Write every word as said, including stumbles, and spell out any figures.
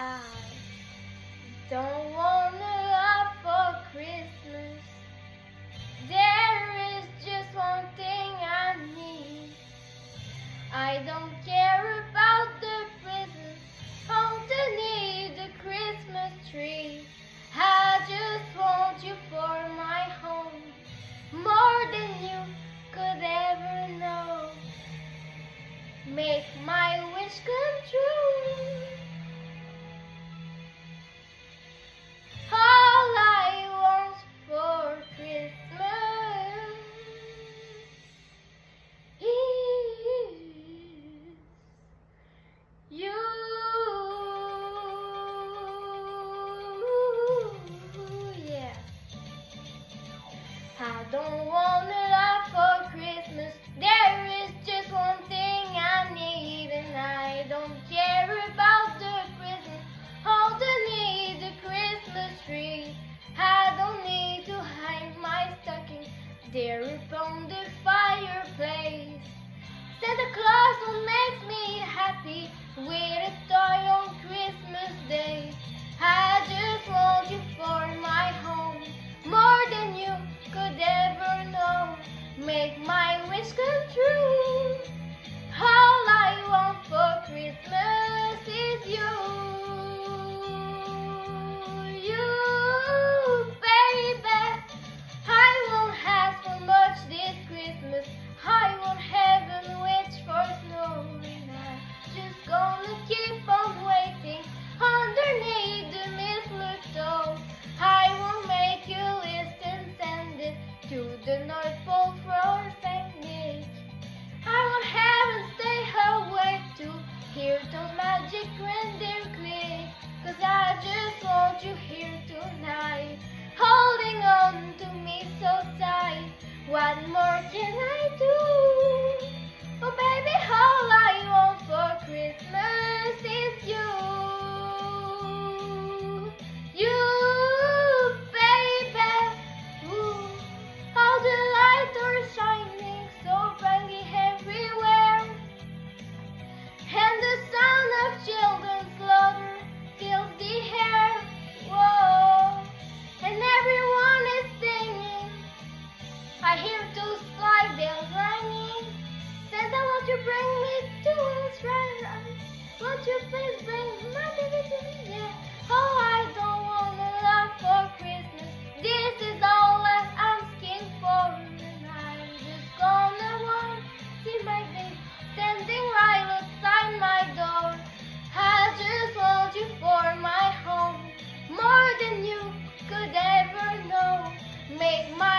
I don't want a lot for Christmas. There is just one thing I need. I don't care about the presents underneath the Christmas tree. I just want you for my home, more than you could ever know. Make my wish come true. All I want for Christmas is you. Yeah. I don't want a lot for Christmas. There is just one thing I need, and I don't care about the presents underneath the Christmas tree. I don't need to hang my stocking there upon the fireplace. Santa Claus will make me happy with a toy on Christmas Day. I just want you for my home, more than you could ever know. Make my wish come true. All I want for Christmas is you. You, baby. I won't ask for much this Christmas. I won't heaven wish for snow. And I'm just gonna keep on waiting underneath the mistletoe. I will make you list and send it to the North Pole for Saint Nick. I won't heaven stay awake to hear those magic reindeer click. Cause I just want you here tonight, holding on to me so tight. What more can I do? Oh baby, all I want for Christmas is you. You, baby. Ooh. All the lights are shining so brightly everywhere, and the sound of children's laughter fills the air. Whoa, and everyone is singing. I hear those sleigh bells ringing. Santa, won't you bring me to his right? Won't you please bring my baby to me? Yeah. Oh, I don't want a lot for Christmas. This is all I'm asking for, and I'm just gonna want to see my baby standing right outside my door. I just want you for my home, more than you could ever know. Make my